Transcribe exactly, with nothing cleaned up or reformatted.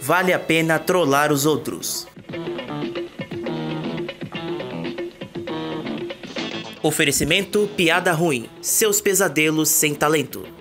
vale a pena trollar os outros. Oferecimento Piada Ruim, seus pesadelos sem talento.